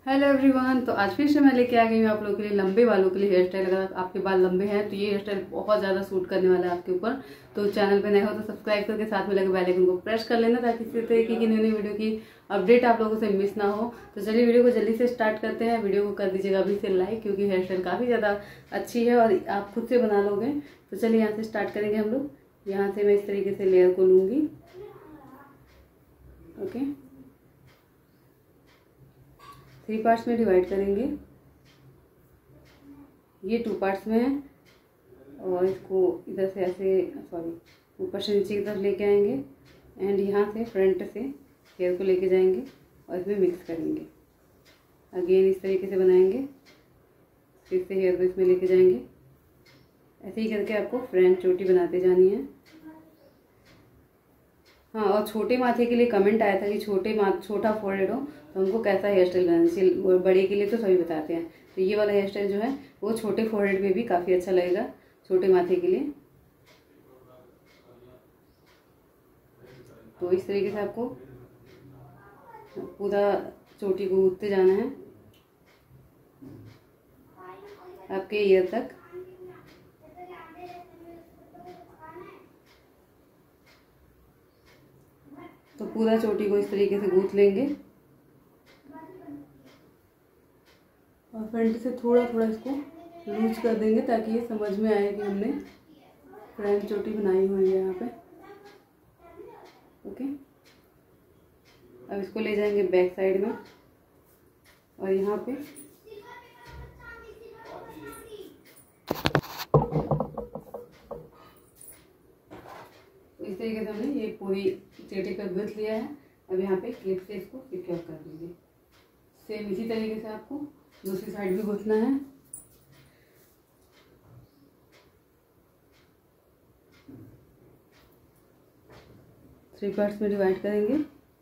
Hello everyone. तो आज फिर से मैं लेके आ गई हूँ आप लोगों के लिए लंबे बालों के लिए हेयर स्टाइल। अगर आपके बाल लंबे हैं तो ये हेयर स्टाइल बहुत ज़्यादा सूट करने वाला है आपके ऊपर। तो चैनल पे नए हो तो सब्सक्राइब करके साथ में लगे बेल आइकन को प्रेस कर लेना ताकि इसी तरीके की नई वीडियो की अपडेट आप लोगों से मिस ना हो। तो चलिए वीडियो को जल्दी से स्टार्ट करते हैं। वीडियो को कर दीजिएगा अभी से लाइक, क्योंकि हेयर स्टाइल काफ़ी ज़्यादा अच्छी है और आप खुद से बना लोगे। तो चलिए यहाँ से स्टार्ट करेंगे हम लोग। यहाँ से मैं इस तरीके से लेयर को लूँगी। ओके, 3 पार्ट्स में डिवाइड करेंगे। ये 2 पार्ट्स में है और इसको इधर से ऐसे ऊपर से नीचे की तरफ लेके आएंगे एंड यहाँ से फ्रंट से हेयर को लेके जाएंगे और इसमें मिक्स करेंगे। अगेन इस तरीके से बनाएंगे, फिर से हेयर को इसमें लेके जाएंगे। ऐसे ही करके आपको फ्रंट चोटी बनाते जानी है। हाँ, और छोटे माथे के लिए कमेंट आया था कि छोटा फोरहेड हो तो हमको कैसा हेयर स्टाइल बनाना चाहिए। बड़े के लिए तो सभी बताते हैं, तो ये वाला हेयर स्टाइल जो है वो छोटे फोरहेड में भी काफ़ी अच्छा लगेगा, छोटे माथे के लिए। तो इस तरीके से आपको पूरा चोटी को गूंथते जाना है आपके ईयर तक। तो पूरा चोटी को इस तरीके से गूंथ लेंगे और फ्रंट से थोड़ा थोड़ा इसको लूज कर देंगे ताकि ये समझ में आए कि हमने फ्रंट चोटी बनाई हुई है यहाँ पे। ओके, अब इसको ले जाएंगे बैक साइड में और यहाँ पे इस तरीके से हमने ये पूरी चोटी पर गूंथ लिया है। अब यहाँ पे क्लिप से इसको सिक्योर कर देंगे। सेम इसी तरीके से आपको दूसरी साइड भी गूंथना है। थ्री पार्ट्स में डिवाइड करेंगे।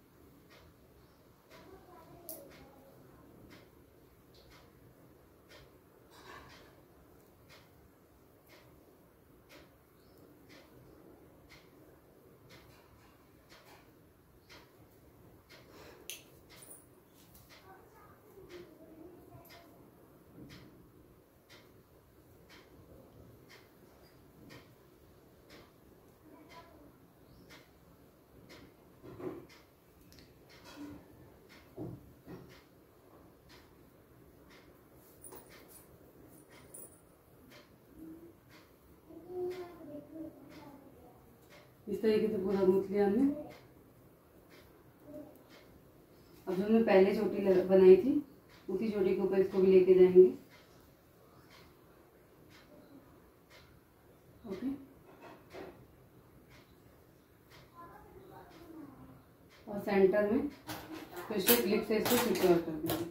इस तरीके से पूरा गूंथ लिया हमने। अब जो हमने पहले चोटी बनाई थी उसी चोटी के ऊपर इसको भी लेके जाएंगे। ओके, और सेंटर में फिर से क्लिप से इसको सिक्योर कर देंगे।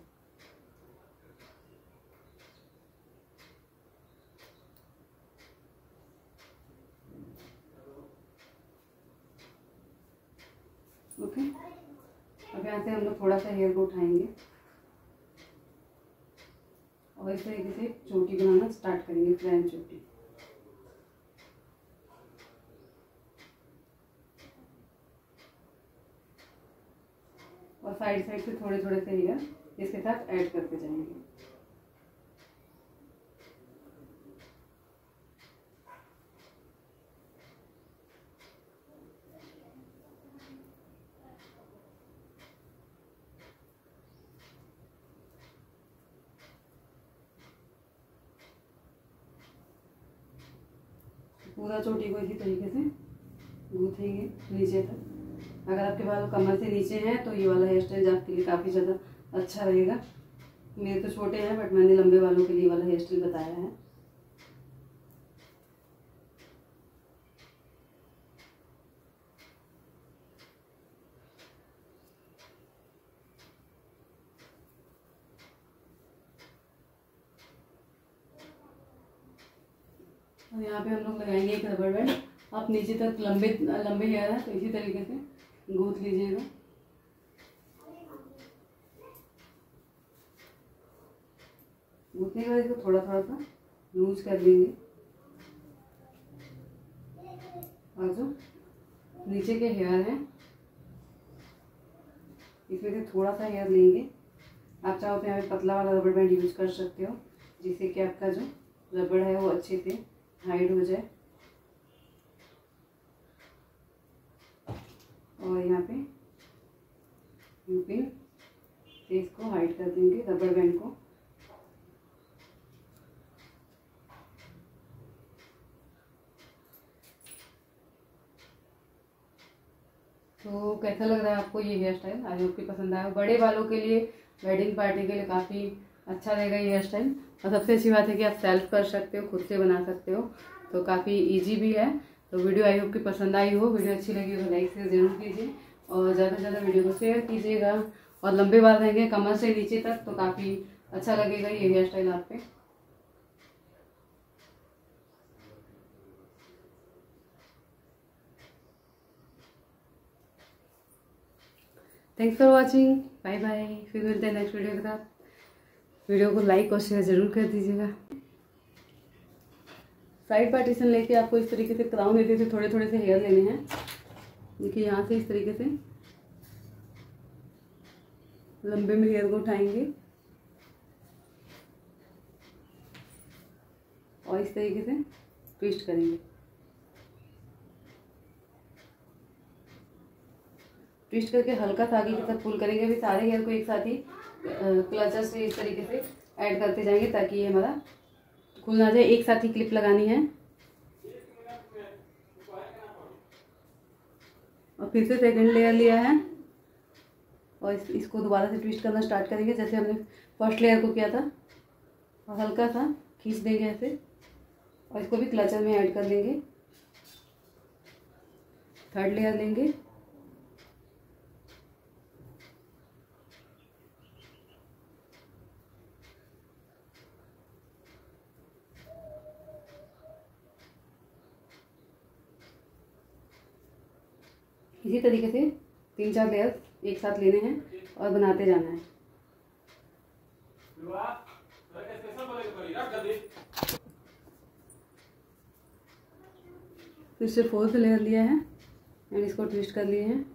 ओके, अब यहाँ से हम लोग थोड़ा सा हेयर को उठाएंगे और इस तरीके से चोटी बनाना स्टार्ट करेंगे, फ्रंट चोटी। और साइड साइड से थोड़े थोड़े से हेयर इसके साथ ऐड करते जाएंगे। पूरा चोटी को इसी तरीके से गूंथेंगे नीचे तक। अगर आपके बाल कमर से नीचे हैं तो ये वाला हेयर स्टाइल आपके लिए काफ़ी ज़्यादा अच्छा रहेगा। मेरे तो छोटे हैं बट मैंने लंबे बालों के लिए वाला हेयर स्टाइल बताया है। और यहाँ पे हम लोग लगाएंगे एक रबर बैंड। आप नीचे तक लंबे हेयर है तो इसी तरीके से गूंथ लीजिएगा। गूंथने के बाद इसको थोड़ा थोड़ा सा लूज कर देंगे और जो नीचे के हेयर हैं इसमें से थोड़ा सा हेयर लेंगे आप चाहो तो यहाँ पे पतला वाला रबड़ बैंड यूज कर सकते हो, जिससे कि आपका जो रबड़ है वो अच्छे से हाइड हो जाए। और यहाँ पे यू पिन से इसको हाइड कर देंगे रबड़ बैंड को। तो कैसा लग रहा है आपको ये हेयर स्टाइल? आई होप कि पसंद आया। बड़े बालों के लिए, वेडिंग पार्टी के लिए काफ़ी अच्छा रहेगा ये हेयर स्टाइल। और सबसे अच्छी बात है कि आप सेल्फ कर सकते हो, खुद से बना सकते हो, तो काफ़ी इजी भी है। तो वीडियो आई होप कि पसंद आई हो। वीडियो अच्छी लगी हो तो लाइक शेयर जरूर कीजिए और ज़्यादा से ज़्यादा वीडियो को शेयर कीजिएगा। और लंबे बाल रहेंगे कमर से नीचे तक, तो काफ़ी अच्छा लगेगा ये हेयर स्टाइल आप पे। Thanks for watching, bye bye. फिर मिलते हैं नेक्स्ट वीडियो के साथ। वीडियो को लाइक और शेयर जरूर कर दीजिएगा। साइड पार्टीशन लेके आपको इस तरीके से क्राउन देते थे, थोड़े थोड़े से हेयर लेने हैं। देखिए यहाँ से इस तरीके से लंबे में हेयर को उठाएंगे और इस तरीके से ट्विस्ट करेंगे। ट्विस्ट करके हल्का सा आगे की तरफ पुल करेंगे। अभी सारे हेयर को एक साथ ही क्लचर से इस तरीके से ऐड करते जाएंगे ताकि ये हमारा खुल ना जाए। एक साथ ही क्लिप लगानी है और फिर से सेकंड लेयर लिया है और इसको दोबारा से ट्विस्ट करना स्टार्ट करेंगे जैसे हमने फर्स्ट लेयर को किया था, और हल्का सा खींच देंगे ऐसे और इसको भी क्लचर में ऐड कर लेंगे। थर्ड लेयर लेंगे, इसी तरीके से 3-4 लेयर एक साथ लेने हैं और बनाते जाना है। फिर से फोर्थ लेयर लिया है एंड इसको ट्विस्ट कर लिए हैं।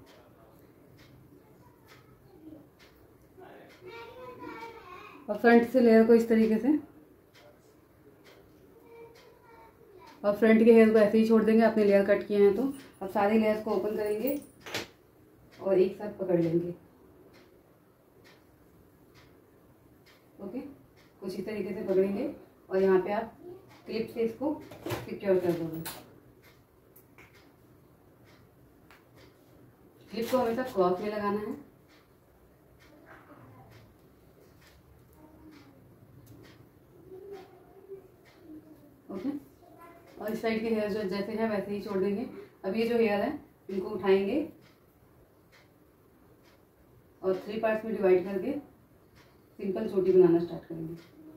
और फ्रंट से लेयर को इस तरीके से, और फ्रंट के हेयर को ऐसे ही छोड़ देंगे, अपने लेयर कट किए हैं तो। अब सारे लेयर्स को ओपन करेंगे और एक साथ पकड़ लेंगे। ओके, कुछ इस तरीके से पकड़ेंगे और यहाँ पे आप क्लिप से इसको सिक्योर कर दोगे। क्लिप को हमेशा क्रॉस में लगाना है। ओके, और इस साइड के हेयर जो जैसे हैं वैसे ही छोड़ देंगे। अब ये जो हेयर है इनको उठाएंगे और 3 पार्ट्स में डिवाइड करके सिंपल चोटी बनाना स्टार्ट करेंगे।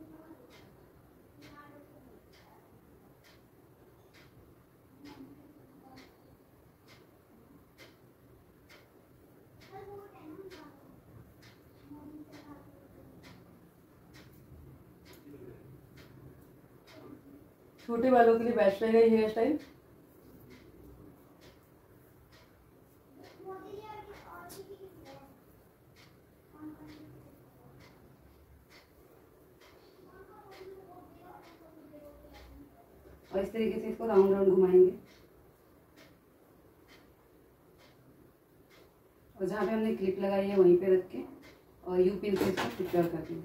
छोटे बालों के लिए बेस्ट रहेगा ये हेयर स्टाइल। और इस तरीके से इसको राउंड राउंड घुमाएंगे और जहाँ पे हमने क्लिप लगाई है वहीं पे रख के और यू पिन से इसको सिक्योर कर देंगे।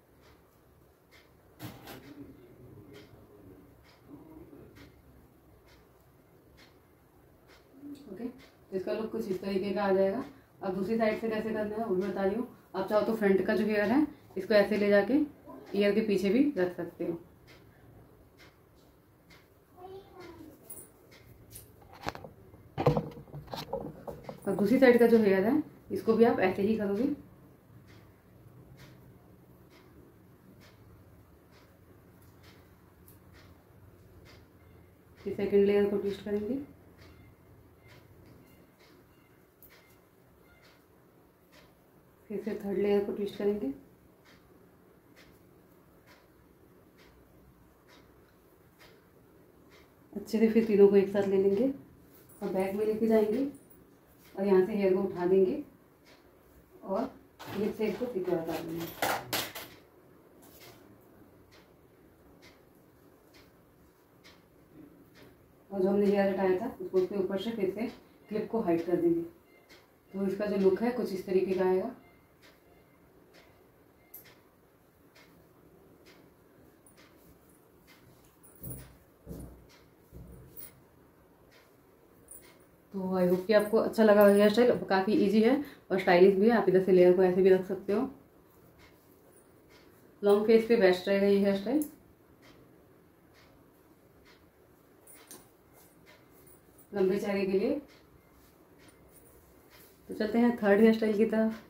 ओके, तो इसका लुक कुछ इस तरीके का आ जाएगा। अब दूसरी साइड से कैसे करना है वो भी बता रही हूँ। आप चाहो तो फ्रंट का जो हेयर है इसको ऐसे ले जाके ईयर के पीछे भी रख सकते हो। और दूसरी साइड का जो हेयर है इसको भी आप ऐसे ही करोगे। फिर सेकंड लेयर को ट्विस्ट करेंगे, फिर से थर्ड लेयर को ट्विस्ट करेंगे, अच्छे से फिर तीनों को एक साथ ले लेंगे और बैक में लेके जाएंगे और यहाँ से हेयर को उठा देंगे और क्लिप से इसको सिक्योर कर देंगे। और जो हमने हेयर हटाया था उसको उसके ऊपर से फिर से क्लिप को हाइड कर देंगे। तो इसका जो लुक है कुछ इस तरीके का आएगा। तो आई होप कि आपको अच्छा लगा हेयर स्टाइल। काफ़ी इजी है और स्टाइलिश भी है। आप इधर से लेयर को ऐसे भी रख सकते हो। लॉन्ग फेस पे बेस्ट रहेगा ये हेयर स्टाइल। लंबे चेहरे के लिए। तो चलते हैं थर्ड हेयर स्टाइल की तरफ।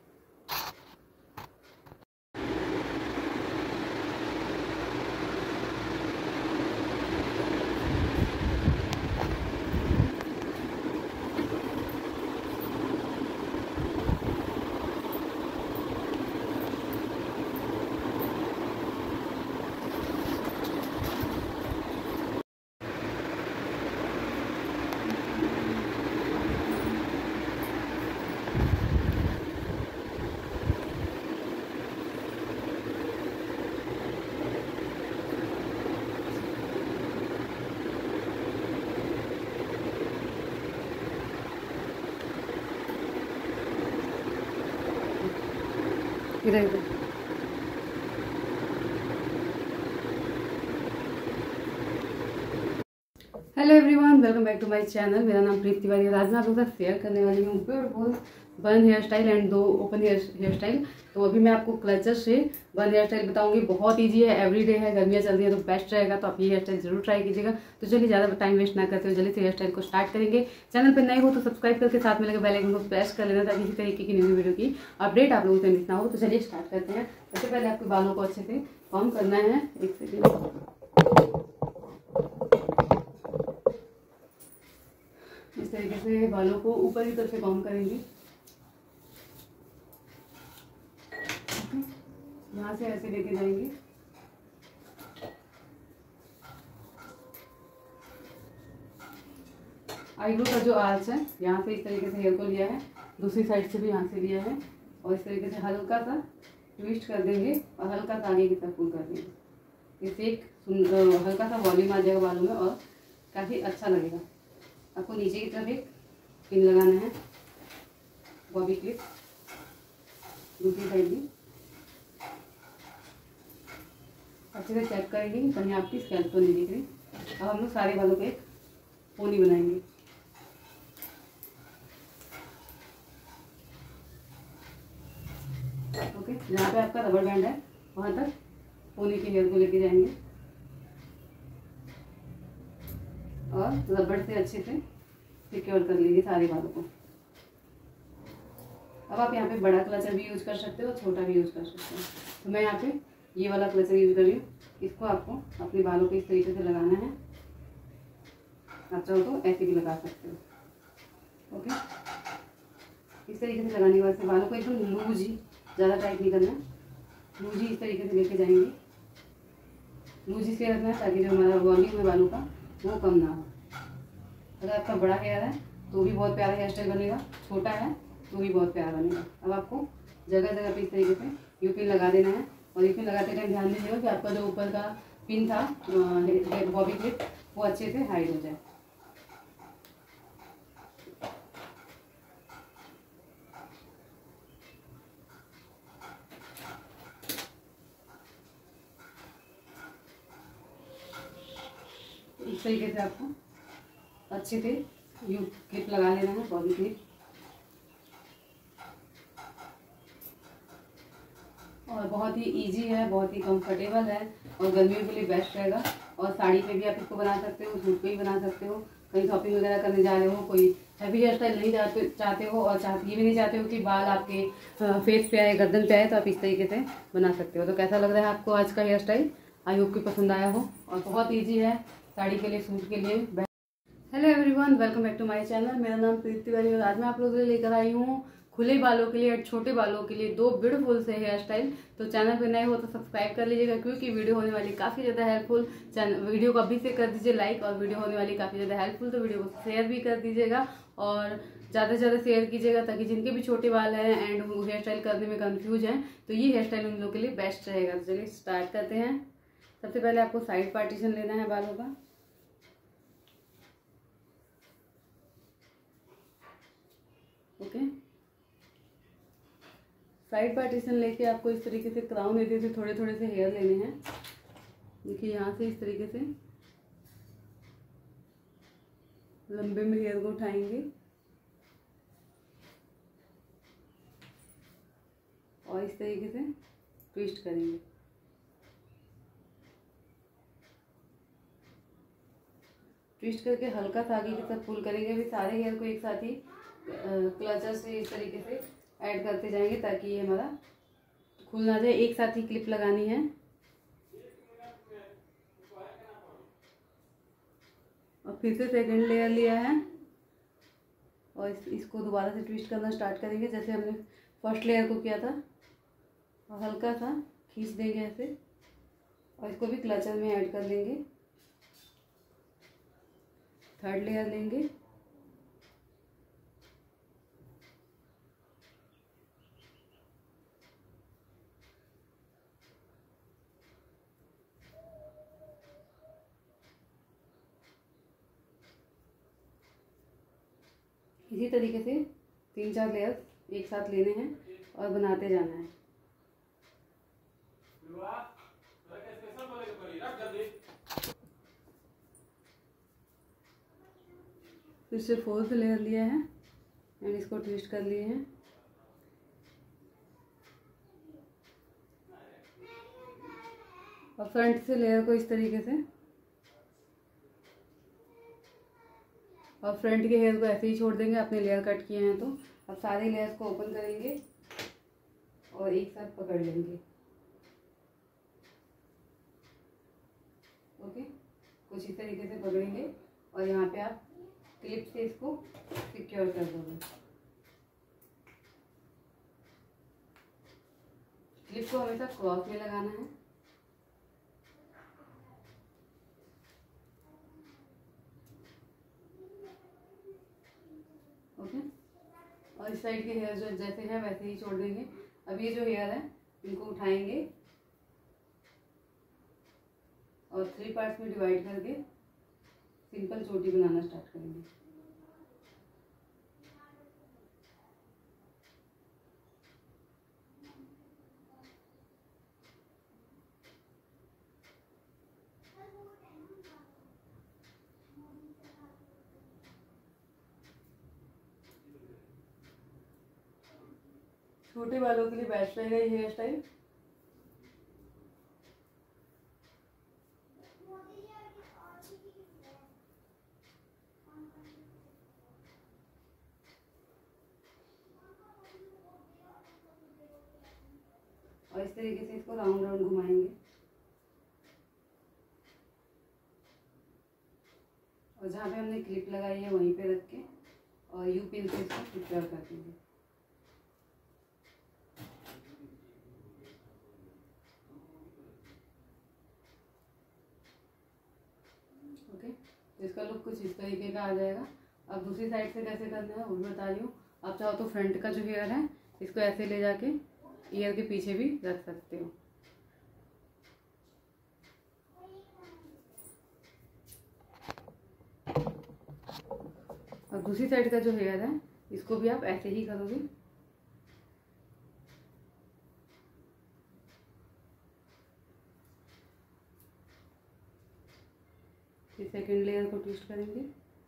इधर इधर hello everyone, welcome back to my channel. मेरा नाम प्रीति तिवारी है। आज मैं आप लोगों के साथ शेयर करने वाली हूँ beautiful bun hairstyle and 2 open hairstyle. तो अभी मैं आपको क्लचर से बन हेयर स्टाइल बताऊंगी। बहुत इजी है, एवरीडे है, गर्मियाँ चल रही है तो बेस्ट रहेगा। तो आप ये हेयर स्टाइल जरूर ट्राई कीजिएगा। तो चलिए ज़्यादा टाइम वेस्ट ना करते हुए जल्दी से हेयर स्टाइल को स्टार्ट करेंगे। चैनल पर नए हो तो सब्सक्राइब करके साथ में लगे बेल आइकन को प्रेस कर लेना ताकि इसी तरीके की न्यू वीडियो की अपडेट आप लोगों से मिस ना हो। तो चलिए स्टार्ट करते हैं। सबसे पहले आपके बालों को अच्छे से कॉम्ब करना है। एक सेकेंड। इस तरीके से बालों को ऊपर की तरफ से कॉम्ब करेंगे। यहाँ से ऐसे लेके जाएंगे। आईब्रो का जो आर्च है यहाँ से इस तरीके से हेयर को लिया है, दूसरी साइड से भी यहाँ से लिया है और इस तरीके से हल्का सा ट्विस्ट कर देंगे और हल्का सा आगे की तरफ पुल कर देंगे। इससे एक हल्का सा वॉल्यूम आ जाएगा बालों में और काफ़ी अच्छा लगेगा। आपको नीचे की तरफ एक पिन लगाना है, बॉबी क्लिप, दूसरी साइड भी। अच्छे से चेक करेंगे कि कहीं आपकी स्कैल्प तो नहीं दिख रही। अब हम लोग सारे बालों पे एक पोनी बनाएंगे। ओके, जहाँ पे आपका रबर बैंड है वहाँ तक पोनी के हेयर को लेके जाएंगे और रबड़ से अच्छे से सिक्योर कर लीजिए सारे बालों को। अब आप यहाँ पे बड़ा क्लचर भी यूज़ कर सकते हो, छोटा भी यूज़ कर सकते हो। तो मैं यहाँ पे ये वाला क्लचर यूज़ कर रही हूँ। इसको आपको अपने बालों पे इस तरीके से लगाना है। आप चाहो तो ऐसे भी लगा सकते हो। ओके, इस तरीके से लगाने के बाद से बालों को एकदम लूज ही, ज़्यादा टाइट नहीं करना, लूज ही इस तरीके से लेके जाएंगे। लूज इसलिए रखना है ताकि जो हमारा वॉल्यूम है बालों का वो कम ना हो। अगर आपका बड़ा हेयर है तो भी बहुत प्यारा हेयर स्टाइल बनेगा, छोटा है तो भी बहुत प्यारा बनेगा। अब आपको जगह जगह पे इस तरीके से यू पिन लगा देना है और यू पिन लगाते टाइम ध्यान दीजिएगा कि आपका जो ऊपर का पिन था बॉबी क्लिप वो अच्छे से हाइड हो जाए। इस तरीके से आपको अच्छे से यू क्लिप लगा लेना है, बॉबी क्लिप। और बहुत ही इजी है, बहुत ही कंफर्टेबल है और गर्मियों के लिए बेस्ट रहेगा। और साड़ी पे भी आप इसको बना सकते हो, सूट पे भी बना सकते हो। कहीं शॉपिंग वगैरह करने जा रहे हो, कोई हैवी हेयर स्टाइल नहीं चाहते हो और ये भी नहीं चाहते हो कि बाल आपके फेस पे आए, गर्दन पे आए, तो आप इस तरीके से बना सकते हो। तो कैसा लग रहा है आपको आज का हेयर स्टाइल? आई होप कि पसंद आया हो। और बहुत ईजी है, साड़ी के लिए, सूट के लिए। Hello everyone, welcome back to my channel. मेरा नाम प्रीति तिवारी और आज मैं आप लोगों के लिए लेकर आई हूँ खुले बालों के लिए और छोटे बालों के लिए 2 ब्यूटीफुल से हेयर स्टाइल। तो चैनल पे नए हो तो सब्सक्राइब कर लीजिएगा क्योंकि वीडियो होने वाली काफ़ी ज़्यादा हेल्पफुल। वीडियो को अभी से कर दीजिए लाइक और वीडियो होने वाली काफ़ी ज़्यादा हेल्पफुल, तो वीडियो को शेयर भी कर दीजिएगा और ज़्यादा से ज़्यादा शेयर कीजिएगा ताकि जिनके भी छोटे बाल हैं एंड हेयर स्टाइल करने में कन्फ्यूज हैं तो ये हेयर स्टाइल उन लोगों के लिए बेस्ट रहेगा। तो चलिए स्टार्ट करते हैं। सबसे पहले आपको साइड पार्टीशन लेना है बालों का। ओके। साइड पार्टीशन लेके आपको इस तरीके से क्राउन एरिया से थोड़े थोड़े से हेयर लेने हैं। देखिए यहाँ से इस तरीके से लंबे में हेयर को उठाएंगे और इस तरीके से ट्विस्ट करेंगे। ट्विस्ट करके हल्का सा आगे की तरफ पुल करेंगे। अभी सारे हेयर को एक साथ ही क्लचर से इस तरीके से ऐड करते जाएंगे ताकि ये हमारा खुल ना जाए। एक साथ ही क्लिप लगानी है और फिर से सेकंड लेयर लिया है और इसको दोबारा से ट्विस्ट करना स्टार्ट करेंगे जैसे हमने फर्स्ट लेयर को किया था और हल्का सा खींच देंगे ऐसे और इसको भी क्लचर में ऐड कर लेंगे। थर्ड लेयर लेंगे इसी तरीके से 3-4 लेयर एक साथ लेने हैं और बनाते जाना है। फिर से फोर्थ लेयर लिया है एंड इसको ट्विस्ट कर लिए हैं और फ्रंट से लेयर को इस तरीके से और फ्रंट के हेयर को ऐसे ही छोड़ देंगे। आपने लेयर कट किए हैं तो अब सारे लेयर्स को ओपन करेंगे और एक साथ पकड़ लेंगे। ओके, कुछ इस तरीके से पकड़ेंगे और यहाँ पे आप क्लिप से इसको सिक्योर कर दोगे। क्लिप को हमेशा क्रॉस में लगाना है। ओके, और इस साइड के हेयर जो जैसे हैं वैसे ही छोड़ देंगे। अब ये जो हेयर है इनको उठाएंगे और 3 पार्ट्स में डिवाइड करके सिंपल चोटी बनाना स्टार्ट करेंगे। छोटे बालों के लिए बेस्ट रहेगा ये हेयर स्टाइल। और इस तरीके से इसको राउंड राउंड घुमाएंगे और जहाँ पे हमने क्लिप लगाई है वहीं पे रख के और यू पिन से इसको सिक्योर कर देंगे। ओके, तो इसका लुक कुछ इस तरीके का आ जाएगा। अब दूसरी साइड से कैसे करना है वो भी बता रही हूँ। आप चाहो तो फ्रंट का जो हेयर है इसको ऐसे ले जाके ईयर के पीछे भी रख सकते हो। और दूसरी साइड का जो हेयर है इसको भी आप ऐसे ही करोगे। फिर सेकंड लेयर को ट्विस्ट करेंगे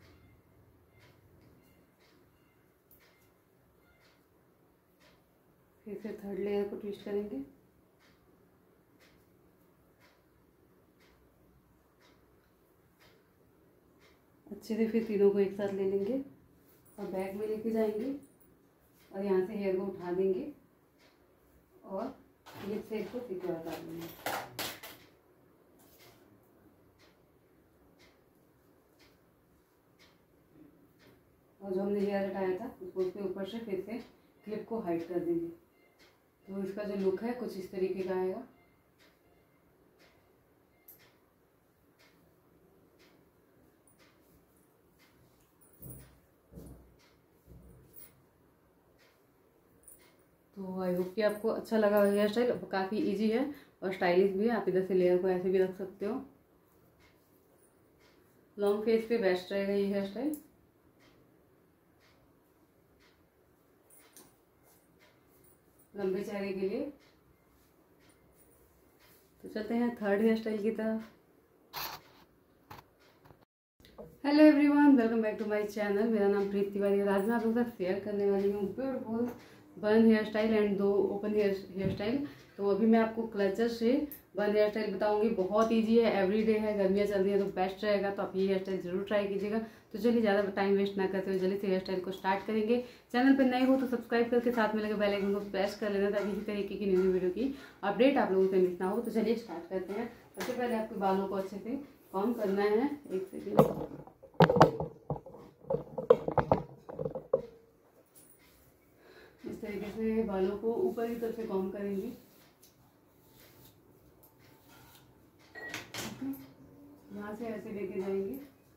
फिर से थर्ड लेयर को ट्विस्ट करेंगे अच्छे से। फिर तीनों को एक साथ ले लेंगे और बैक में लेके जाएंगे और यहाँ से हेयर को उठा देंगे और क्लिप से इसको सिक्योर कर देंगे। और जो हमने हेयर हटाया था उसको उसके ऊपर से फिर से क्लिप को हाइड कर देंगे। तो इसका जो लुक है कुछ इस तरीके का आएगा। तो आई होप कि आपको अच्छा लगा हेयर स्टाइल। काफ़ी इजी है और स्टाइलिश भी है। आप इधर से लेयर को ऐसे भी रख सकते हो। लॉन्ग फेस पे बेस्ट रहेगा ये हेयर स्टाइल। लंबे चेहरे के लिए। तो चलते हैं थर्ड हेयर स्टाइल की तरफ। Hello everyone, welcome back to my channel. मेरा नाम प्रीति तिवारी और आज मैं आप लोगों के साथ शेयर करने वाली हूँ beautiful bun hairstyle and 2 open hairstyle. तो अभी मैं आपको क्लचर से बन हेयर स्टाइल बताऊंगी। बहुत इजी है, एवरीडे है, गर्मियाँ चल रही है तो बेस्ट रहेगा। तो आप ये हेयर स्टाइल जरूर ट्राई कीजिएगा। तो चलिए ज़्यादा टाइम वेस्ट ना करते हुए जल्दी से हेयर स्टाइल को स्टार्ट करेंगे। चैनल पर नए हो तो सब्सक्राइब करके साथ में लगे बेल आइकन को प्रेस कर लेना ताकि इसी तरीके की न्यू वीडियो की अपडेट आप लोगों से मिस ना हो। तो चलिए स्टार्ट करते हैं। सबसे पहले आपके बालों को अच्छे से कॉम्ब करना है। एक सेकेंड। इस तरीके से बालों को ऊपर की तरफ से कॉम्ब करेंगे। यहाँ से ऐसे लेके जाएंगे।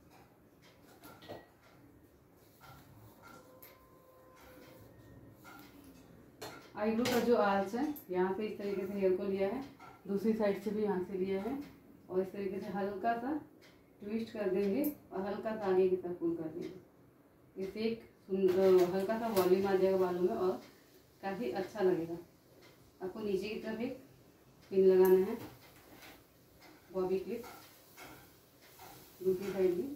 आईब्रो का जो आर्च है यहाँ से इस तरीके से हेयर को लिया है, दूसरी साइड से भी यहाँ से लिया है और इस तरीके से हल्का सा ट्विस्ट कर देंगे और हल्का सा आगे की तरफ पुल कर देंगे। इससे एक हल्का सा वॉल्यूम आ जाएगा बालों में और काफ़ी अच्छा लगेगा। आपको नीचे की तरफ एक पिन लगाना है, बॉबी क्लिप, दूसरी साइड भी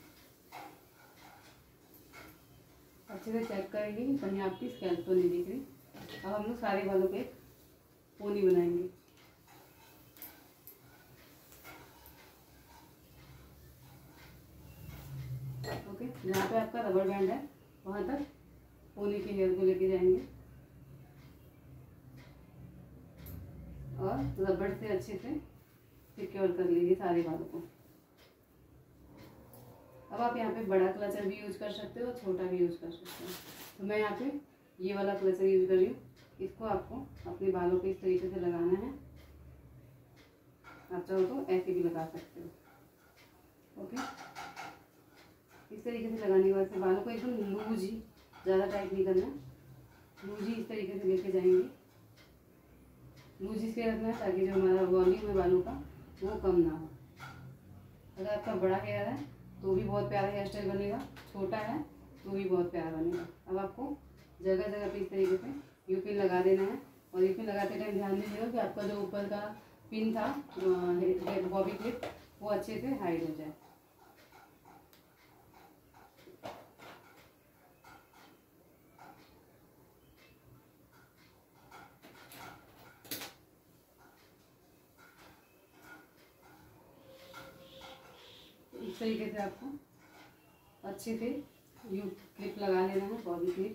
अच्छे से चेक करेंगे कि कहीं आपकी स्कैल्प तो नहीं दिख रही। अब हम लोग सारे बालों पे पोनी बनाएंगे। ओके, जहाँ पे आपका रबर बैंड है वहाँ तक पोनी के हेयर को लेके जाएंगे और रबड़ से अच्छे से सिक्योर कर लीजिए सारे बालों को। अब आप यहाँ पे बड़ा क्लचर भी यूज कर सकते हो, छोटा भी यूज कर सकते हो। तो मैं यहाँ पे ये वाला क्लचर यूज कर रही हूँ। इसको आपको अपने बालों पे इस तरीके से लगाना है। आप चाहो तो ऐसे भी लगा सकते हो। ओके, इस तरीके से लगाने के बाद से बालों को एकदम लूज ही, ज़्यादा टाइट नहीं करना, लूज ही इस तरीके से लेके जाएंगे। लूज इसलिए रखना है ताकि जो हमारा वॉल्यूम है बालों का वो कम ना हो। अगर आपका बड़ा हेयर है तो भी बहुत प्यारा हेयर स्टाइल बनेगा, छोटा है तो भी बहुत प्यारा बनेगा। अब आपको जगह जगह पे इस तरीके से यू पिन लगा देना है और यू पिन लगाते टाइम ध्यान दीजिएगा कि आपका जो ऊपर का पिन था बॉबी क्लिप वो अच्छे से हाइड हो जाए। इस तरीके से आपको अच्छे से यू क्लिप लगा लेना है, बॉबी क्लिप।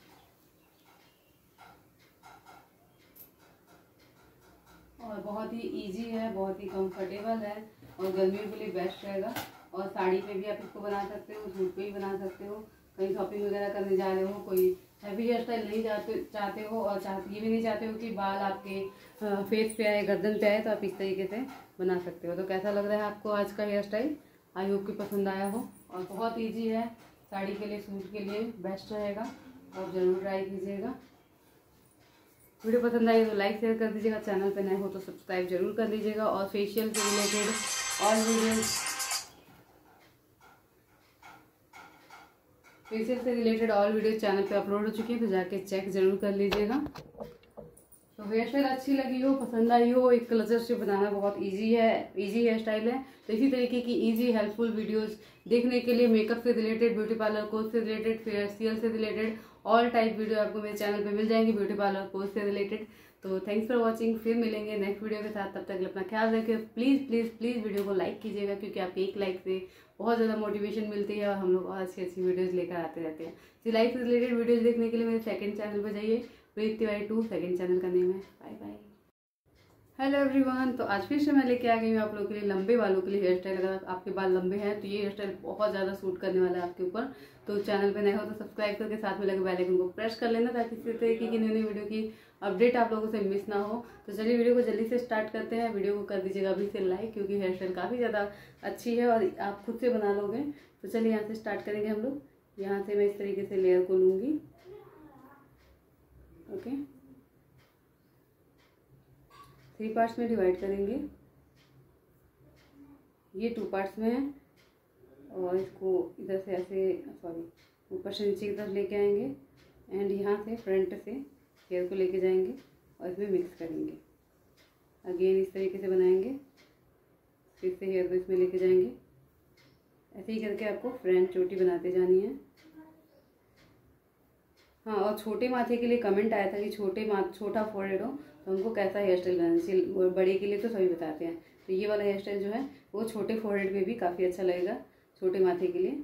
और बहुत ही इजी है, बहुत ही कंफर्टेबल है और गर्मियों के लिए बेस्ट रहेगा। और साड़ी पे भी आप इसको बना सकते हो, सूट पे भी बना सकते हो, कहीं शॉपिंग वगैरह करने जा रहे हो, कोई हैवी हेयर स्टाइल नहीं चाहते हो और ये भी नहीं चाहते हो कि बाल आपके फेस पे आए, गर्दन पे आए, तो आप इस तरीके से बना सकते हो। तो कैसा लग रहा है आपको आज का हेयर स्टाइल? आई होप कि पसंद आया हो। और बहुत ईजी है, साड़ी के लिए, सूट के लिए बेस्ट रहेगा। आप ज़रूर ट्राई कीजिएगा। वीडियो पसंद आई तो लाइक शेयर कर दीजिएगा, चैनल पे नए हो तो सब्सक्राइब जरूर कर दीजिएगा। और फेशियल से रिलेटेड ऑल वीडियो चैनल पे अपलोड हो चुकी है, तो जाके चेक जरूर कर लीजिएगा। तो हेयर स्टाइल अच्छी लगी हो, पसंद आई हो, एक क्लचर से बनाना बहुत इजी है, इजी हेयर स्टाइल है। तो इसी तरीके की इजी हेल्पफुल वीडियोस देखने के लिए मेकअप से रिलेटेड, ब्यूटी पार्लर कोर्स से रिलेटेड, फेशियल से रिलेटेड ऑल टाइप वीडियो आपको मेरे चैनल पे मिल जाएंगी, ब्यूटी पार्लर कोर्स से रिलेटेड। तो थैंक्स फॉर वॉचिंग। फिर मिलेंगे नेक्स्ट वीडियो के साथ। तब तक अपना ख्याल रखिए। प्लीज़ प्लीज़ प्लीज़ वीडियो को लाइक कीजिएगा क्योंकि आपके एक लाइक से बहुत ज़्यादा मोटिवेशन मिलती है और हम लोग और अच्छी अच्छी वीडियोज़ लेकर आते रहते हैं। तो लाइफ से रिलेटेड वीडियोज़ देखने के लिए मेरे सेकंड चैनल पर जाइए, प्रीति तिवारी 2 सेकंड चैनल का नेम है। Bye bye. हेलो एवरीवन, तो आज फिर से मैं लेके आ गई हूँ आप लोगों के लिए लंबे बालों के लिए हेयर स्टाइल। अगर आपके बाल लंबे हैं तो ये हेयर स्टाइल बहुत ज़्यादा सूट करने वाला है आपके ऊपर। तो चैनल पे नए हो तो सब्सक्राइब करके साथ में लगे बेल आइकन को प्रेस कर लेना ताकि इसी तरीके की न्यू वीडियो की अपडेट आप लोगों से मिस ना हो। तो चलिए वीडियो को जल्दी से स्टार्ट करते हैं। वीडियो को कर दीजिएगा अभी से लाइक क्योंकि हेयर स्टाइल काफ़ी ज़्यादा अच्छी है और आप खुद से बना लोगे। तो चलिए यहाँ से स्टार्ट करेंगे हम लोग। यहाँ से मैं इस तरीके से लेयर को लूँगी। ओके, 3 पार्ट्स में डिवाइड करेंगे। ये 2 पार्ट्स में है और इसको इधर से ऐसे ऊपर से नीचे की तरफ लेके आएंगे एंड यहाँ से फ्रंट से हेयर को लेके जाएंगे और इसमें मिक्स करेंगे। अगेन इस तरीके से बनाएंगे, फिर से हेयर को इसमें लेके जाएंगे। ऐसे ही करके आपको फ्रेंच चोटी बनाते जानी है। हाँ, और छोटे माथे के लिए कमेंट आया था कि छोटा फोरहेड हो तो हमको कैसा हेयर स्टाइल बनाना चाहिए। बड़े के लिए तो सभी बताते हैं, तो ये वाला हेयर स्टाइल जो है वो छोटे फोरहेड में भी काफ़ी अच्छा लगेगा, छोटे माथे के लिए।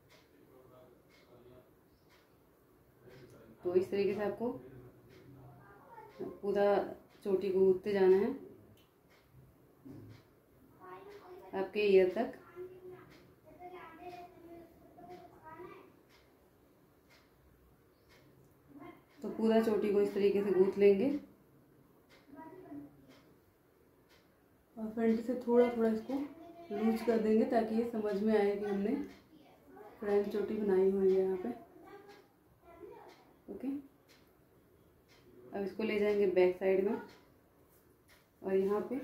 तो इस तरीके से आपको पूरा चोटी को गूंथते जाना है आपके ईयर तक। तो पूरा चोटी को इस तरीके से गूंथ लेंगे और फ्रंट से थोड़ा थोड़ा इसको लूज कर देंगे ताकि ये समझ में आए कि हमने फ्रंट चोटी बनाई हुई है यहाँ पे। ओके, अब इसको ले जाएंगे बैक साइड में और यहाँ पे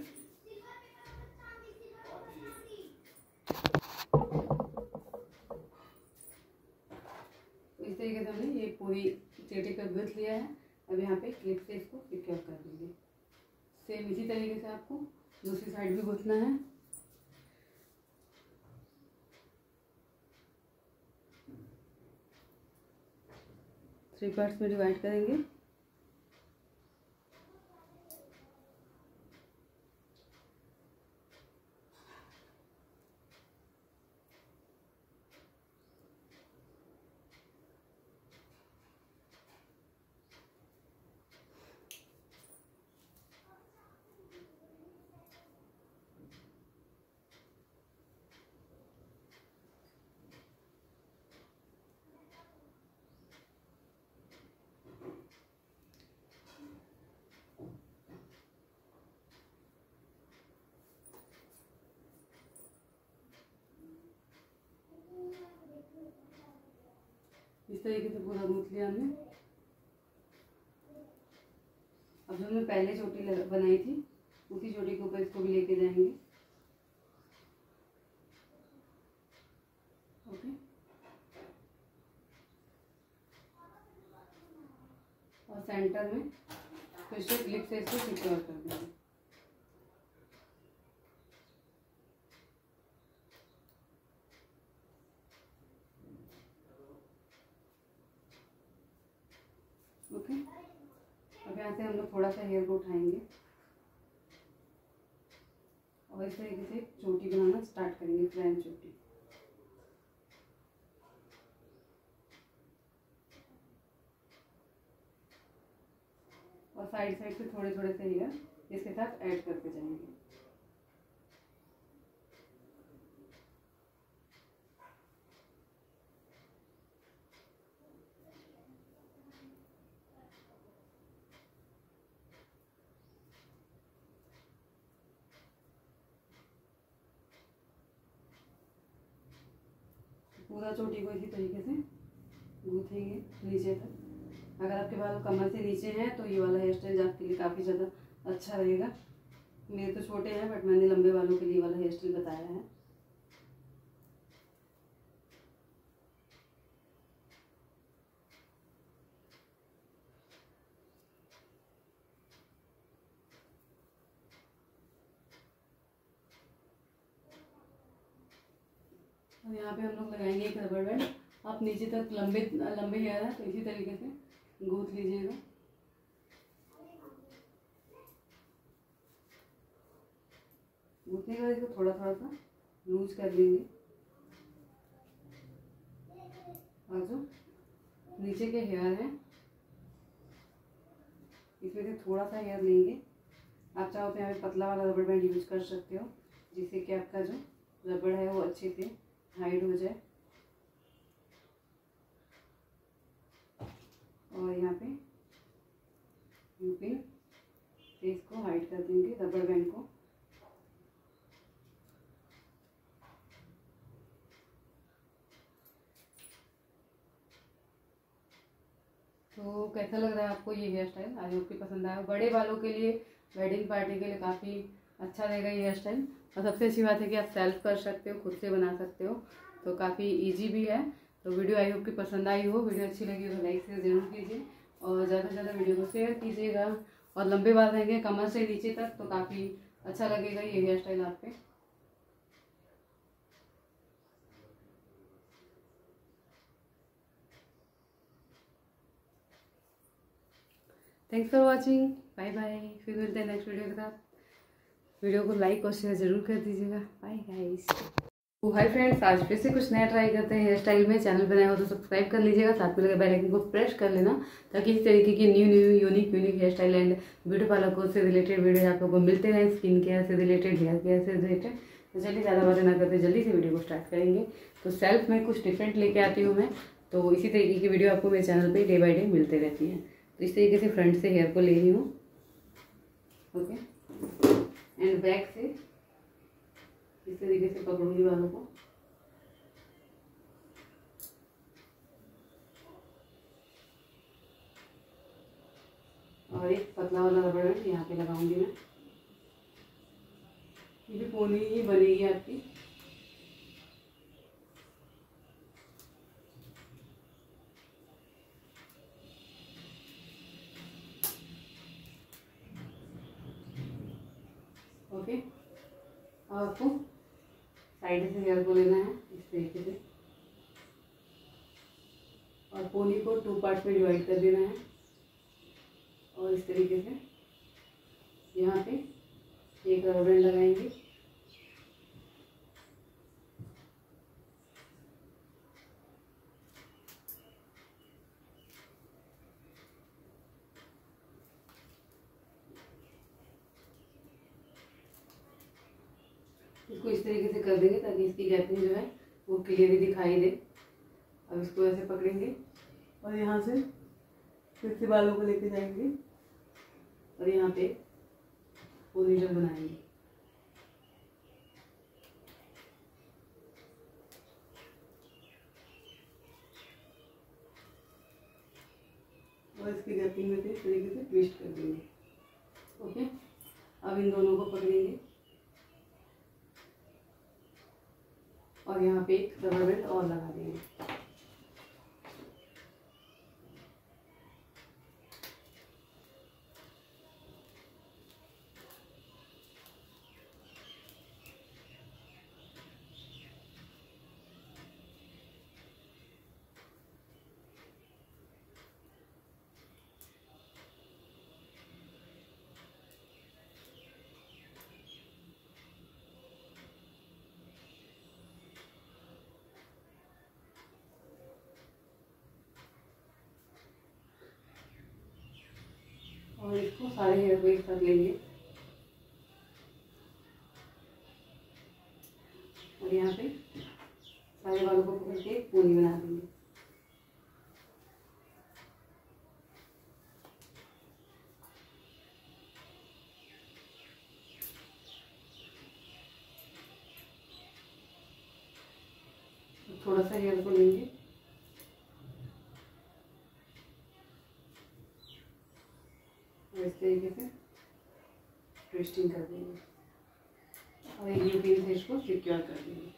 इस तरीके से हमने ये पूरी चोटी पर गूंथ लिया है। अब यहाँ पे क्लिप से इसको सिक्योर कर देंगे। सेम इसी तरीके से आपको दूसरी साइड भी गूंथना है। थ्री पार्ट्स में डिवाइड करेंगे। इस तरीके से पूरा गूंथ लिया हमने। अब जो हमने पहले चोटी बनाई थी उसी चोटी के ऊपर इसको भी लेके जाएंगे। ओके, और सेंटर में फिर से क्लिप से इसको सिक्योर कर देंगे। ओके, अब यहाँ से हम लोग थोड़ा सा हेयर को उठाएंगे और इस तरीके से चोटी बनाना स्टार्ट करेंगे, फ्रेंच चोटी। और साइड साइड से थोड़े थोड़े से हेयर इसके साथ ऐड करते जाएंगे। पूरा चोटी को इसी तरीके से गूंथेंगे नीचे तक। अगर आपके बाल कमर से नीचे हैं तो ये वाला हेयर स्टाइल आपके लिए काफ़ी ज़्यादा अच्छा रहेगा। मेरे तो छोटे हैं बट मैंने लंबे बालों के लिए वाला हेयर स्टाइल बताया है। और यहाँ पे हम लोग लगाएंगे एक रबर बैंड। आप नीचे तक लंबे हेयर है तो इसी तरीके से गूंथ लीजिएगा। गूंथने के बाद इसको थोड़ा थोड़ा सा लूज कर देंगे और जो नीचे के हेयर हैं इसमें से थोड़ा सा हेयर लेंगे। आप चाहो तो यहाँ पे पतला वाला रबर बैंड यूज कर सकते हो जिससे कि आपका जो रबड़ है वो अच्छे से हाइड हो जाए। और यहाँ पे यूपिन से इसको हाइड कर देंगे रबर बैंड को। तो कैसा लग रहा है आपको ये हेयर स्टाइल? आई होप कि पसंद आया। बड़े बालों के लिए, वेडिंग पार्टी के लिए काफ़ी अच्छा रहेगा ये हेयर स्टाइल। और सबसे अच्छी बात है कि आप सेल्फ कर सकते हो, खुद से बना सकते हो, तो काफ़ी इजी भी है। तो वीडियो आई होप कि पसंद आई हो। वीडियो अच्छी लगी हो तो लाइक शेयर जरूर कीजिए और ज़्यादा से ज़्यादा वीडियो को शेयर कीजिएगा। और लंबे बाल रहेंगे कमर से नीचे तक तो काफ़ी अच्छा लगेगा ये हेयर स्टाइल आप पे। Thanks for watching, bye bye. फिर मिलते हैं नेक्स्ट वीडियो के साथ। वीडियो को लाइक और शेयर जरूर कर दीजिएगा। Bye guys. तो हाय फ्रेंड्स, आज फिर से कुछ नया ट्राई करते हैं हेयर स्टाइल में। चैनल पर नया हो तो सब्सक्राइब कर लीजिएगा, साथ में लगे बेल आइकन को प्रेस कर लेना ताकि इस तरीके की new unique hairstyle and beauty parlour से रिलेटेड वीडियो आप लोगों को मिलते रहें, स्किन केयर से रिलेटेड, हेयर केयर से रिलेटेड। तो चलिए ज़्यादा बातें ना करते जल्दी से वीडियो को स्टार्ट करेंगे। तो सेल्फ में कुछ डिफरेंट लेके आती हूँ मैं, तो इसी तरीके की वीडियो आपको मेरे channel per day by day मिलते रहती हैं। तो इस तरीके से फ्रंट से हेयर को ले रही हूँ, ओके, एंड बैक से इस तरीके से पकड़ूंगी बालों को। और एक पतला वाला रबड़ बैंड यहाँ पे लगाऊंगी मैं। ये भी पोनी ही बनेगी आपकी। ओके, अब आपको साइड से हेयर को लेना है इस तरीके से और पोनी को 2 पार्ट्स में डिवाइड कर देना है। और इस तरीके से यहाँ पे एक रबर बैंड लगाएंगे। इसको इस तरीके से कर देंगे ताकि इसकी गैपिंग जो है वो क्लियरली दिखाई दे। अब इसको ऐसे पकड़ेंगे और यहाँ से फिर से बालों को लेके जाएंगे और यहाँ पे पोनीटेल बनाएंगे। और इसकी गैपिंग में से इस तरीके से ट्विस्ट कर देंगे। ओके, अब इन दोनों को पकड़ेंगे और यहाँ पे एक रबर बैंड और लगा देंगे। और इसको सारे हेयर को एक साथ लेंगे और यहाँ पे सारे बालों को पकड़ के पोनी बना देंगे। थोड़ा सा हेयर को लेंगे और इस तरीके से ट्विस्टिंग कर देंगे और एक यूपिन से इसको सिक्योर कर देंगे।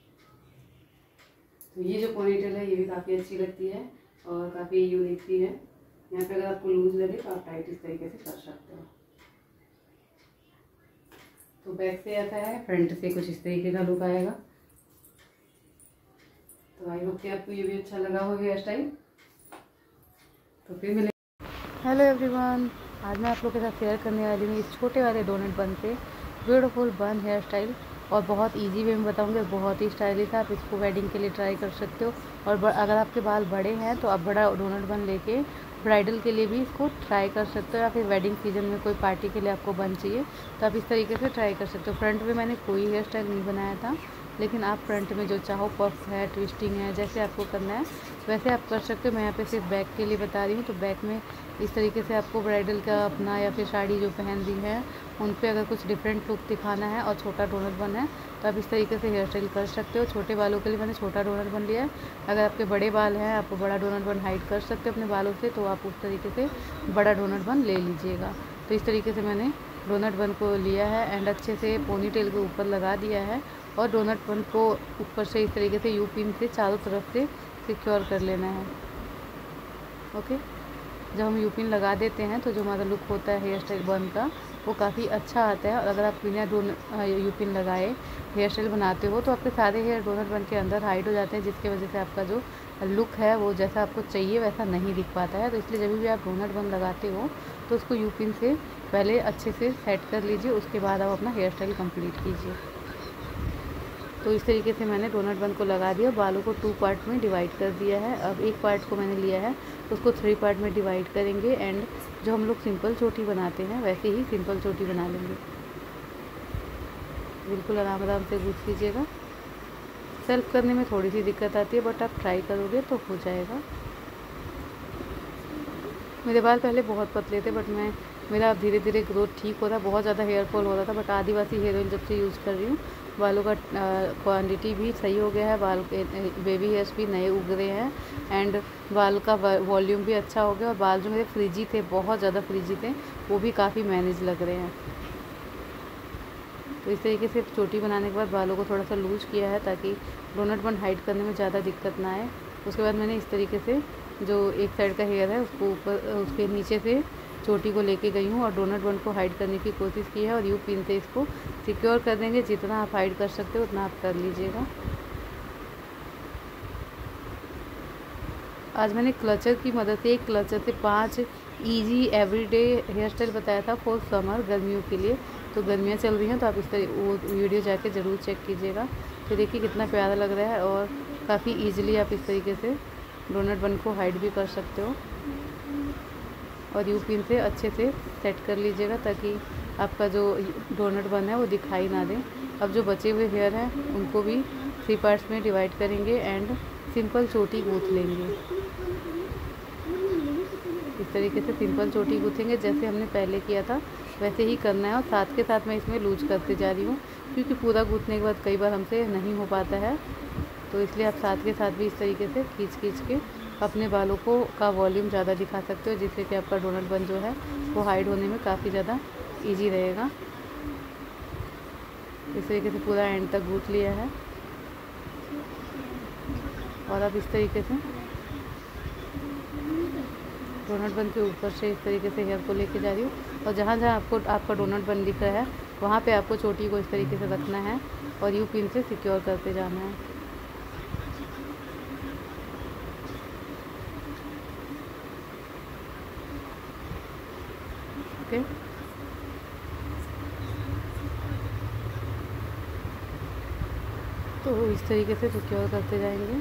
तो ये जो पोनीटेल है ये भी काफ़ी अच्छी लगती है और काफ़ी यूनिक सी है। यहाँ पे अगर आपको लूज लगे तो आप टाइट इस तरीके से कर सकते हो। तो बैक से ऐसा है, फ्रंट से कुछ इस तरीके का लुक आएगा। तो आई होप कि आपको ये भी अच्छा लगा हो हेयर स्टाइल। तो फिर मिले। हेलो एवरीवन, आज मैं आप लोगों के साथ शेयर करने वाली हूँ इस छोटे वाले डोनट बन से ब्यूटीफुल बन हेयर स्टाइल। और बहुत इजी वे में बताऊँगी, बहुत ही स्टाइलिश है। आप इसको वेडिंग के लिए ट्राई कर सकते हो। और अगर आपके बाल बड़े हैं तो आप बड़ा डोनट बन लेके ब्राइडल के लिए भी इसको ट्राई कर सकते हो, या फिर वेडिंग सीजन में कोई पार्टी के लिए आपको बन चाहिए तो आप इस तरीके से ट्राई कर सकते हो। फ्रंट में मैंने कोई हेयर स्टाइल नहीं बनाया था, लेकिन आप फ्रंट में जो चाहो, पफ है, ट्विस्टिंग है, जैसे आपको करना है वैसे आप कर सकते हो। मैं यहाँ पे सिर्फ बैक के लिए बता रही हूँ। तो बैक में इस तरीके से आपको ब्राइडल का अपना या फिर साड़ी जो पहन दी है उन पे अगर कुछ डिफरेंट लुक दिखाना है और छोटा डोनट बन है तो आप इस तरीके से हेयर स्टाइल कर सकते हो। छोटे बालों के लिए मैंने छोटा डोनट बन लिया है। अगर आपके बड़े बाल हैं, आप बड़ा डोनट बन हाइड कर सकते हो अपने बालों से, तो आप उस तरीके से बड़ा डोनट बन ले लीजिएगा। तो इस तरीके से मैंने डोनट बन को लिया है एंड अच्छे से पोनी टेल के ऊपर लगा दिया है। और डोनट बन को ऊपर से इस तरीके से यू पिन से चारों तरफ से सिक्योर कर लेना है। ओके, जब हम यूपिन लगा देते हैं तो जो हमारा लुक होता है हेयर स्टाइल बन का वो काफ़ी अच्छा आता है। और अगर आप बिना यूपिन लगाए हेयर स्टाइल बनाते हो तो आपके सारे हेयर डोनट बन के अंदर हाइड हो जाते हैं, जिसकी वजह से आपका जो लुक है वो जैसा आपको चाहिए वैसा नहीं दिख पाता है। तो इसलिए जब भी आप डोनट बन लगाते हो तो उसको यूपिन से पहले अच्छे से सेट कर लीजिए, उसके बाद आप अपना हेयर स्टाइल कंप्लीट कीजिए। तो इस तरीके से मैंने डोनट बन को लगा दिया, बालों को 2 पार्ट में डिवाइड कर दिया है। अब एक पार्ट को मैंने लिया है उसको 3 पार्ट में डिवाइड करेंगे एंड जो हम लोग सिंपल चोटी बनाते हैं वैसे ही सिंपल चोटी बना लेंगे। बिल्कुल आराम आराम से गूंथ लीजिएगा। सेल्फ करने में थोड़ी सी दिक्कत आती है बट आप ट्राई करोगे तो हो जाएगा। मेरे बाल पहले बहुत पतले थे बट मेरा अब धीरे धीरे ग्रोथ ठीक हो रहा है। बहुत ज़्यादा हेयर फॉल हो रहा था बट आदिवासी हेयर ऑयल जब से यूज़ कर रही हूँ बालों का क्वांटिटी भी सही हो गया है, बाल के बेबी हेयर्स भी नए उग रहे हैं एंड बाल का वॉल्यूम भी अच्छा हो गया और बाल जो मेरे फ्रीजी थे, बहुत ज़्यादा फ्रीजी थे, वो भी काफ़ी मैनेज लग रहे हैं। तो इस तरीके से चोटी बनाने के बाद बालों को थोड़ा सा लूज किया है ताकि डोनट बन हाइड करने में ज़्यादा दिक्कत ना आए। उसके बाद मैंने इस तरीके से जो एक साइड का हेयर है उसको ऊपर उसके नीचे से चोटी को लेके गई हूँ और डोनट बन को हाइड करने की कोशिश की है और यू पिन से इसको सिक्योर कर देंगे। जितना आप हाइड कर सकते हो उतना आप कर लीजिएगा। आज मैंने क्लचर की मदद से एक क्लचर से 5 इजी एवरीडे हेयर स्टाइल बताया था फॉर समर, गर्मियों के लिए। तो गर्मियाँ चल रही हैं तो आप इस तरह वो वीडियो जाके ज़रूर चेक कीजिएगा। तो देखिए कितना प्यारा लग रहा है और काफ़ी ईजिली आप इस तरीके से डोनट बन को हाइड भी कर सकते हो और यू पिन से अच्छे से सेट कर लीजिएगा ताकि आपका जो डोनट बन है वो दिखाई ना दे। अब जो बचे हुए हेयर हैं उनको भी 3 पार्ट्स में डिवाइड करेंगे एंड सिंपल चोटी गूँथ लेंगे। इस तरीके से सिंपल चोटी गूँथेंगे जैसे हमने पहले किया था वैसे ही करना है और साथ के साथ मैं इसमें लूज करते जा रही हूँ क्योंकि पूरा गूँथने के बाद कई बार हमसे नहीं हो पाता है। तो इसलिए आप साथ के साथ भी इस तरीके से खींच के अपने बालों को का वॉल्यूम ज़्यादा दिखा सकते हो, जिससे कि आपका डोनट बन जो है वो हाइड होने में काफ़ी ज़्यादा इजी रहेगा। इस तरीके से पूरा एंड तक गूँथ लिया है और अब इस तरीके से डोनट बन के ऊपर से इस तरीके से हेयर को लेके जा रही हूँ और जहाँ जहाँ आपको आपका डोनट बन दिख रहा है वहाँ पे आपको चोटी को इस तरीके से रखना है और यू पिन से सिक्योर करते जाना है। ओके, तो इस तरीके से सिक्योर करते जाएंगे।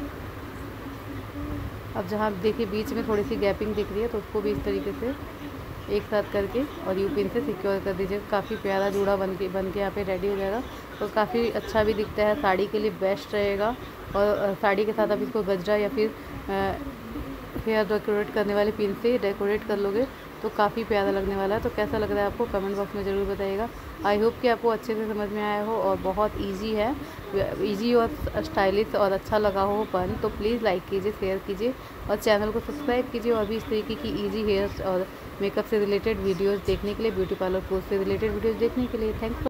अब जहाँ देखिए बीच में थोड़ी सी गैपिंग दिख रही है तो उसको भी इस तरीके से एक साथ करके और यू पिन से सिक्योर कर दीजिए। काफ़ी प्यारा जूड़ा बन के यहाँ पे रेडी हो जाएगा और काफ़ी अच्छा भी दिखता है, साड़ी के लिए बेस्ट रहेगा। और साड़ी के साथ आप इसको गजरा या फिर हेयर डेकोरेट करने वाले पिन से डेकोरेट कर लोगे तो काफ़ी प्यारा लगने वाला है। तो कैसा लग रहा है आपको कमेंट बॉक्स में ज़रूर बताइएगा। आई होप कि आपको अच्छे से समझ में आया हो और बहुत इजी है, इजी और स्टाइलिश और अच्छा लगा हो बन। तो प्लीज़ लाइक कीजिए, शेयर कीजिए और चैनल को सब्सक्राइब कीजिए और भी इस तरीके की इजी हेयर्स और मेकअप से रिलेटेड वीडियोज़ देखने के लिए, ब्यूटी पार्लर कोर्स से रिलेटेड वीडियोज़ देखने के लिए। Thanks.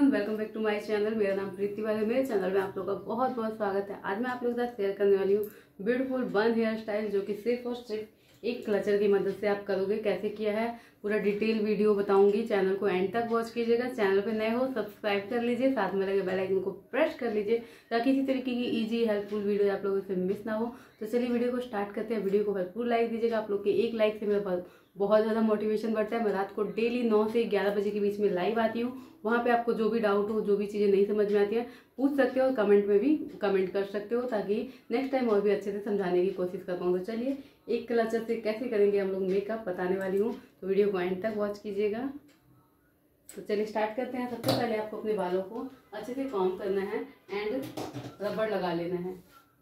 Everyone, welcome back to my channel. मेरा नाम प्रीति वाले। मेरे चैनल में आप लोगों का बहुत बहुत स्वागत है। आज मैं आप लोगों के साथ शेयर करने वाली हूँ ब्यूटीफुल बन हेयर स्टाइल, जो कि सिर्फ और सिर्फ एक क्लचर की मदद से आप करोगे। कैसे किया है पूरा डिटेल वीडियो बताऊंगी। चैनल को एंड तक वॉच कीजिएगा। चैनल पे नए हो सब्सक्राइब कर लीजिए, साथ में लगे बेल आइकन को प्रेस कर लीजिए ताकि इसी तरीके की इजी हेल्पफुल वीडियो आप लोगों से मिस ना हो। तो चलिए वीडियो को स्टार्ट करते हैं। वीडियो को भरपूर लाइक दीजिएगा। आप लोग के एक लाइक से मेरा बहुत ज़्यादा मोटिवेशन बढ़ता है। मैं रात को डेली 9 से 11 बजे के बीच में लाइव आती हूँ। वहाँ पे आपको जो भी डाउट हो, जो भी चीज़ें नहीं समझ में आती हैं, पूछ सकते हो। कमेंट में भी कमेंट कर सकते हो ताकि नेक्स्ट टाइम और भी अच्छे से समझाने की कोशिश कर पाऊँ। तो चलिए एक क्लचर से कैसे करेंगे हम लोग मेकअप बताने वाली हूँ, तो वीडियो को एंड तक वॉच कीजिएगा। तो चलिए स्टार्ट करते हैं। सबसे पहले आपको अपने बालों को अच्छे से कॉम्ब करना है एंड रबड़ लगा लेना है।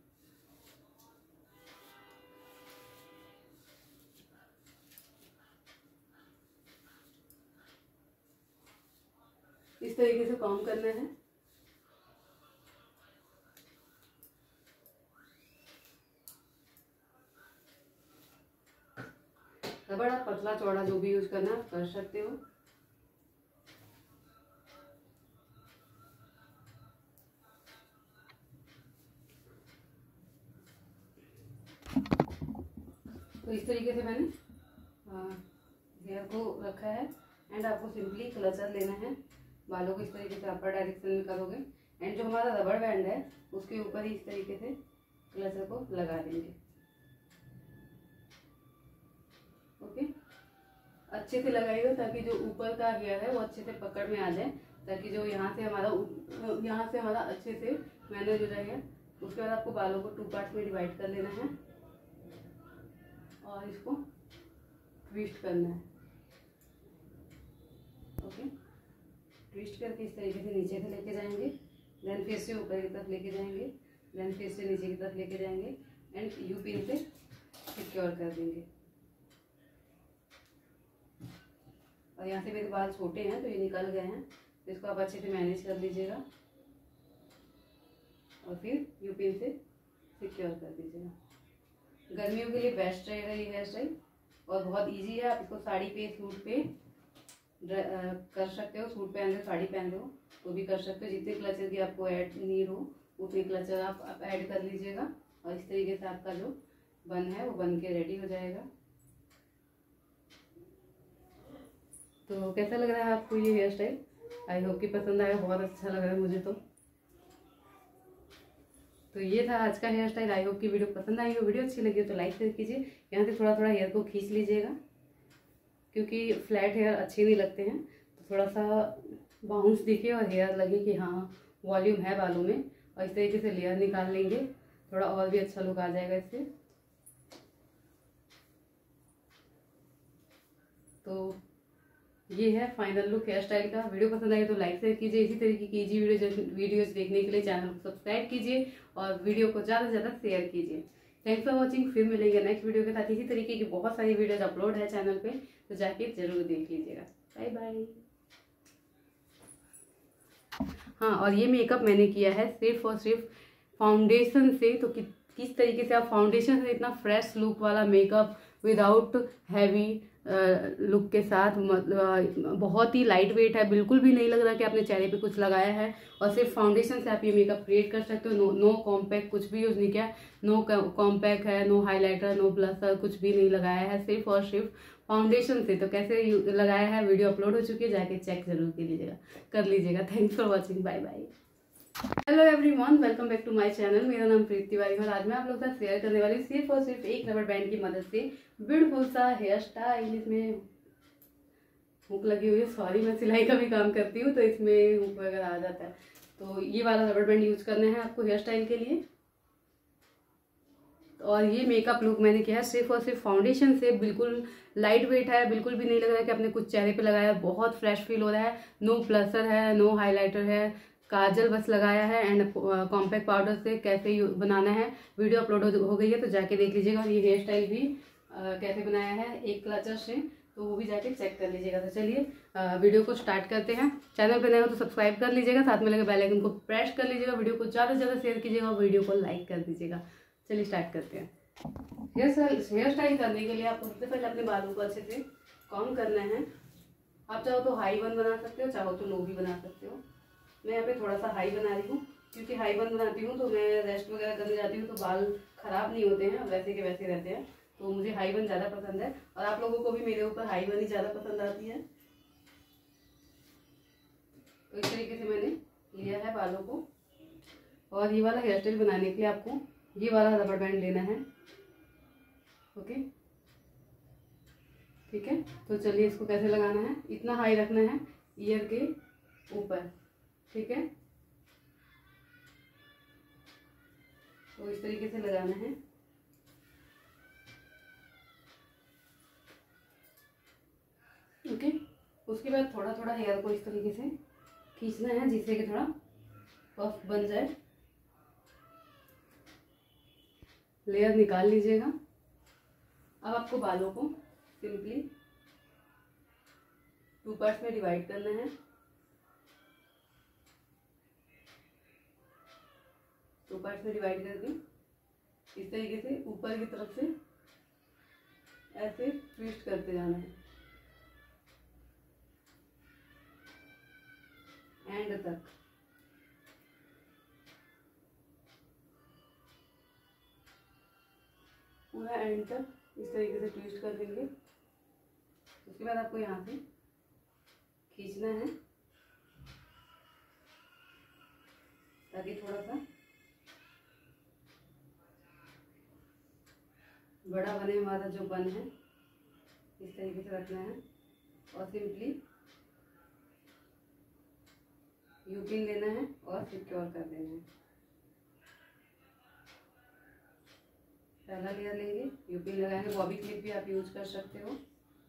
इस तरीके से कॉम्ब करना है। रबड़ आप पतला चौड़ा जो भी यूज करना आप कर सकते हो। तो इस तरीके से मैंने हेयर को रखा है एंड आपको सिंपली क्लचर लेना है। बालों को इस तरीके से अपर डायरेक्शन में करोगे एंड जो हमारा रबड़ बैंड है उसके ऊपर ही इस तरीके से क्लचर को लगा देंगे। ओके, अच्छे से लगाइएगा ताकि जो ऊपर का हेयर है वो अच्छे से पकड़ में आ जाए, ताकि जो यहाँ से हमारा अच्छे से मैनेज हो जाएगा। उसके बाद आपको बालों को 2 पार्ट्स में डिवाइड कर लेना है और इसको ट्विस्ट करना है। ओके, ट्विस्ट करके इस तरीके से नीचे से लेके जाएंगे, देन फिर से ऊपर की तरफ लेके जाएंगे, देन फिर से नीचे की तरफ लेके जाएंगे एंड यू पिन से सिक्योर कर देंगे। और यहाँ से मेरे बाल छोटे हैं तो ये निकल गए हैं, तो इसको आप अच्छे से मैनेज कर लीजिएगा और फिर यू पिन से सिक्योर कर दीजिएगा। गर्मियों के लिए बेस्ट रहेगा ये हेयर स्टाइल और बहुत इजी है। आप इसको साड़ी पे, सूट पे कर सकते हो। सूट पहन रहे हो, साड़ी पहन रहे हो तो भी कर सकते हो। जितने क्लचर की आपको ऐड नीड हो उतने क्लचर आप ऐड कर लीजिएगा और इस तरीके से आपका जो बन है वो बन के रेडी हो जाएगा। तो कैसा लग रहा है आपको ये हेयर स्टाइल? आई होप कि पसंद आएगा। बहुत अच्छा लग रहा है मुझे तो ये था आज का हेयर स्टाइल। आई होप कि वीडियो पसंद आई हो। वीडियो अच्छी लगी हो तो लाइक कर कीजिए। यहाँ से थोड़ा थोड़ा हेयर को खींच लीजिएगा क्योंकि फ्लैट हेयर अच्छे नहीं लगते हैं। तो थोड़ा सा बाउंस दिखे और हेयर लगे कि हाँ वॉल्यूम है बालों में, और इस तरीके से लेयर निकाल लेंगे। थोड़ा और भी अच्छा लुक आ जाएगा इससे। तो ये है फाइनल लुक हेयर स्टाइल का। वीडियो पसंद आए तो लाइक शेयर कीजिए। इसी तरीके की इजी वीडियोस देखने के लिए चैनल को सब्सक्राइब कीजिए और वीडियो को ज़्यादा से ज़्यादा शेयर कीजिए। Thanks for watching. फिर मिलेंगे नेक्स्ट वीडियो के साथ। इसी तरीके की बहुत सारी वीडियोज अपलोड है चैनल पे, तो जाके जरूर देख लीजिएगा। Bye bye. हाँ, और ये मेकअप मैंने किया है सिर्फ और सिर्फ फाउंडेशन से। तो किस तरीके से आप फाउंडेशन से इतना फ्रेश लुक वाला मेकअप विदाउट हैवी लुक के साथ, मतलब बहुत ही लाइट वेट है, बिल्कुल भी नहीं लग रहा कि आपने चेहरे पे कुछ लगाया है। और सिर्फ फाउंडेशन से आप ये मेकअप क्रिएट कर सकते हो। नो कॉम्पैक्ट कुछ भी यूज नहीं किया। नो कॉम्पैक्ट है, नो हाइलाइटर, नो ब्लशर, कुछ भी नहीं लगाया है, सिर्फ और सिर्फ फाउंडेशन से। तो कैसे लगाया है वीडियो अपलोड हो चुकी है, जाके चेक जरूर कर लीजिएगा। Thanks for watching. Bye bye. Hello everyone, welcome back to my channel. मेरा नाम प्रीति वाली है और आज मैं आप लोगों के साथ शेयर करने वाली हूँ सिर्फ और सिर्फ एक रबड़ बैंड की मदद से ब्यूटीफुल सा हेयर स्टाइल। इसमें हुक लगी हुई है। सॉरी, मैं सिलाई का भी काम करती हूँ तो इसमें हुक वगैरह आ जाता है। तो ये वाला रबड़ बैंड यूज करना है आपको हेयर स्टाइल के लिए। और ये मेकअप लुक मैंने किया है सिर्फ और सिर्फ फाउंडेशन से। बिल्कुल लाइट वेट है, बिल्कुल भी नहीं लग रहा है कि आपने कुछ चेहरे पे लगाया है। बहुत फ्रेश फील हो रहा है। नो ब्लशर है, नो हाइलाइटर है, काजल बस लगाया है एंड कॉम्पैक्ट पाउडर से कैसे बनाना है वीडियो अपलोड हो गई है, तो जाके देख लीजिएगा। और ये हेयर स्टाइल भी कैसे बनाया है एक क्लचर से, तो वो भी जाके चेक कर लीजिएगा। तो चलिए वीडियो को स्टार्ट करते हैं। चैनल पर नए हो तो सब्सक्राइब कर लीजिएगा, साथ में लगे बेल आइकन को प्रेस कर लीजिएगा। वीडियो को ज़्यादा से ज़्यादा शेयर कीजिएगा और वीडियो को लाइक कर दीजिएगा। चलिए स्टार्ट करते हैं। हेयर स्टाइल करने के लिए आपको सबसे पहले अपने बालों को अच्छे से कॉम्ब करना है। आप चाहो तो हाई वन बना सकते हो, चाहो तो लो भी बना सकते हो। मैं यहाँ पे थोड़ा सा हाई बना रही हूँ, क्योंकि हाई बन बनाती हूँ तो मैं रेस्ट वगैरह करने जाती हूँ तो बाल खराब नहीं होते हैं, वैसे के वैसे रहते हैं। तो मुझे हाई बन ज़्यादा पसंद है और आप लोगों को भी मेरे ऊपर हाई बन ही ज़्यादा पसंद आती है। तो इस तरीके से मैंने लिया है बालों को। और ये वाला हेयर स्टाइल बनाने के लिए आपको ये वाला रबर बैंड लेना है। ओके, ठीक है। तो चलिए इसको कैसे लगाना है। इतना हाई रखना है ईयर के ऊपर, ठीक है। तो इस तरीके से लगाना है। ओके, उसके बाद थोड़ा थोड़ा हेयर को इस तरीके से खींचना है जिससे कि थोड़ा पफ बन जाए। लेयर निकाल लीजिएगा। अब आपको बालों को सिंपली 2 पार्ट्स में डिवाइड करना है। 2 पार्ट्स में डिवाइड करके इस तरीके से ऊपर की तरफ से ऐसे ट्विस्ट करते जाना है एंड तक। पूरा एंड तक इस तरीके से ट्विस्ट कर देंगे। उसके बाद आपको यहाँ से खींचना है ताकि थोड़ा सा बड़ा बने। हमारा जो बन है इस तरीके से रखना है और सिंपली यू पिन लेना है और सिक्योर कर देना है। पहला लेयर लेंगे, यू पिन लगाएंगे। बॉबी क्लिप भी आप यूज कर सकते हो।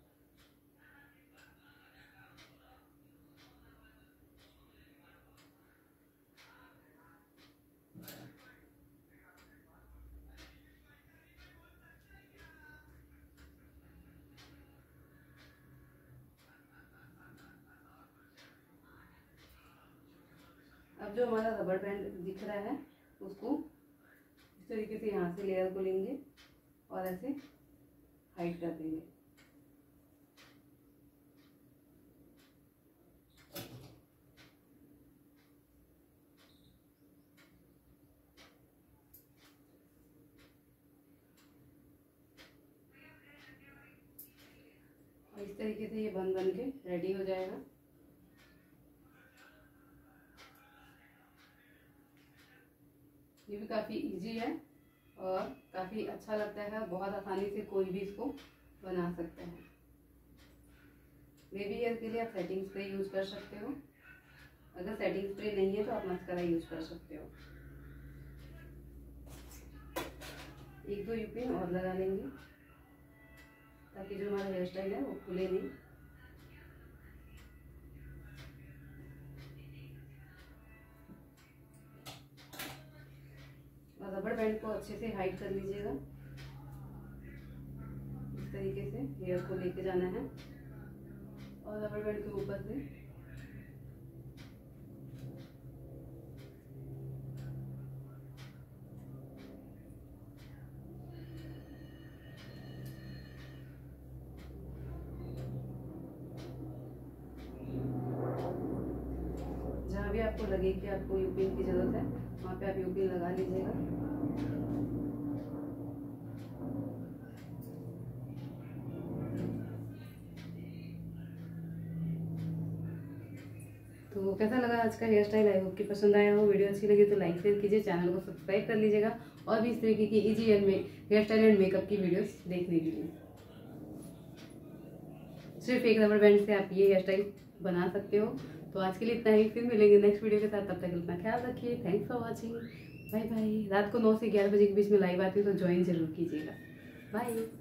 अब जो हमारा रबर बैंड दिख रहा है उसको इस तरीके से यहाँ से लेयर को लेंगे और ऐसे हाइड कर देंगे। और इस तरीके से ये बन के रेडी हो जाएगा। ये भी काफ़ी इजी है और काफ़ी अच्छा लगता है। बहुत आसानी से कोई भी इसको बना सकता है। बेबी हेयर के लिए आप सेटिंग स्प्रे यूज कर सकते हो। अगर सेटिंग स्प्रे नहीं है तो आप मस्कारा यूज कर सकते हो। 1-2 यू पिन और लगा लेंगे ताकि जो हमारा हेयर स्टाइल है वो खुले नहीं। और रबर बैंड को अच्छे से हाइड कर लीजिएगा। इस तरीके से हेयर को लेके जाना है और रबर बैंड के ऊपर से जहाँ भी आपको लगे कि आपको यू पिन की जरूरत है वहाँ पे आप यू पिन लगा लीजिएगा। तो कैसा लगा आज का हेयर स्टाइल? आई होप कि पसंद आया हो। वीडियो अच्छी लगी तो लाइक शेयर कीजिए, चैनल को सब्सक्राइब कर लीजिएगा और भी इस तरीके की easy and hairstyle and makeup की वीडियोस देखने के लिए। सिर्फ एक रबर बैंड से आप ये हेयर स्टाइल बना सकते हो। तो आज के लिए इतना ही, फिर मिलेंगे नेक्स्ट वीडियो के साथ। तब तक अपना ख्याल रखिए। Thanks for watching. Bye bye. रात को 9 से 11 बजे के बीच में लाइव आती हूँ तो ज्वाइन जरूर कीजिएगा। बाय।